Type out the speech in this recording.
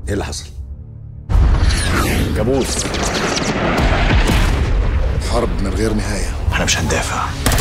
ايه اللي حصل؟ كابوس. حرب من غير نهايه. احنا مش هندافع.